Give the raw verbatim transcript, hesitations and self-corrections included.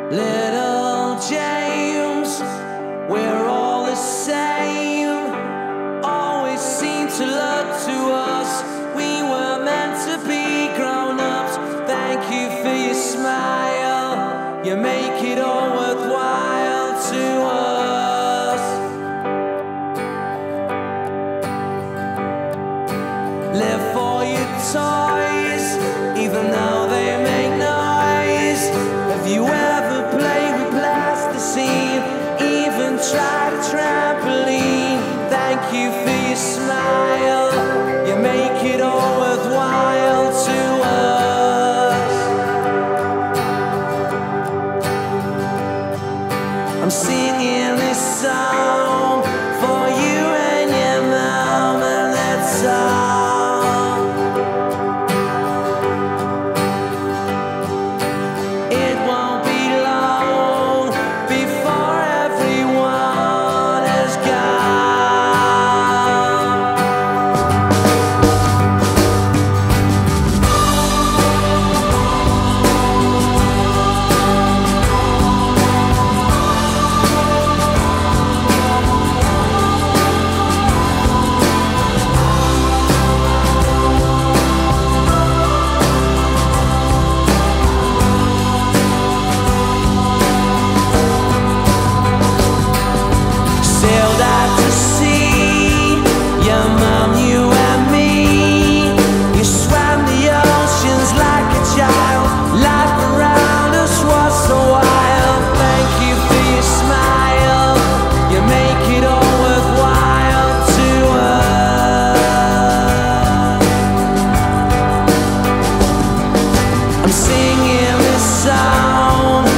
Little James, we're all the same. Always seem to look to us. We were meant to be grown-ups. Thank you for your smile. You make it all worthwhile to us. Live for your toys, even though they make noise. Have you ever played with plasticine? Even tried a trampoline? Thank you for your smile. You make it all worthwhile to us. I'm singing this song for you and your mom, and that's all. I'm singing this song